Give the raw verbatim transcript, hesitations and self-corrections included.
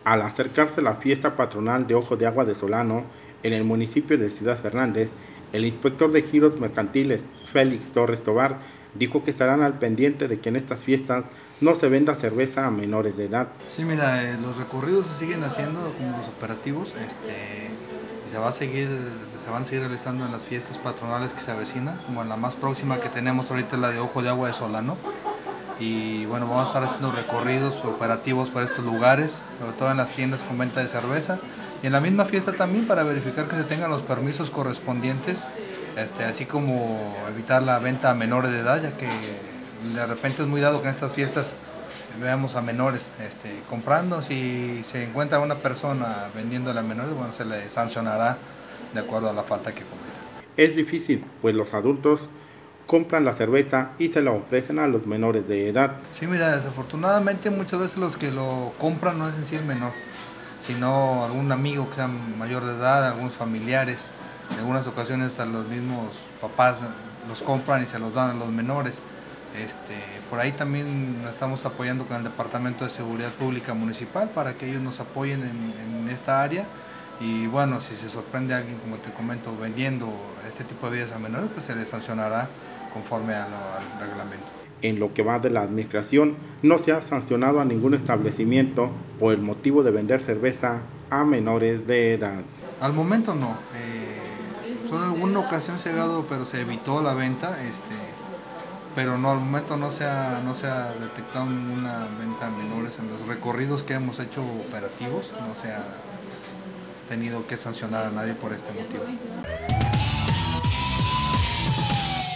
Al acercarse la fiesta patronal de Ojo de Agua de Solano, en el municipio de Ciudad Fernández, el inspector de giros mercantiles, Félix Torres Tobar, dijo que estarán al pendiente de que en estas fiestas no se venda cerveza a menores de edad. Sí, mira, eh, los recorridos se siguen haciendo como los operativos, este, y se va a seguir, se van a seguir realizando en las fiestas patronales que se avecinan, como en la más próxima que tenemos ahorita, la de Ojo de Agua de Solano. Y bueno, vamos a estar haciendo recorridos operativos para estos lugares, sobre todo en las tiendas con venta de cerveza y en la misma fiesta también, para verificar que se tengan los permisos correspondientes, este, así como evitar la venta a menores de edad, ya que de repente es muy dado que en estas fiestas veamos a menores este, comprando. Si se encuentra una persona vendiéndole a menores, bueno, se le sancionará de acuerdo a la falta que cometa. Es difícil, pues los adultos compran la cerveza y se la ofrecen a los menores de edad. Sí, mira, desafortunadamente muchas veces los que lo compran no es en sí el menor, sino algún amigo que sea mayor de edad, algunos familiares. En algunas ocasiones hasta los mismos papás los compran y se los dan a los menores. Este, por ahí también nos estamos apoyando con el Departamento de Seguridad Pública Municipal para que ellos nos apoyen en, en esta área. Y bueno, si se sorprende a alguien, como te comento, vendiendo este tipo de bebidas a menores, pues se les sancionará conforme a lo, al reglamento. En lo que va de la administración, no se ha sancionado a ningún establecimiento por el motivo de vender cerveza a menores de edad. Al momento no. Eh, solo en alguna ocasión se ha dado, pero se evitó la venta, este, pero no, al momento no se ha, no se ha detectado ninguna venta a menores. En los recorridos que hemos hecho operativos no se ha tenido que sancionar a nadie por este motivo.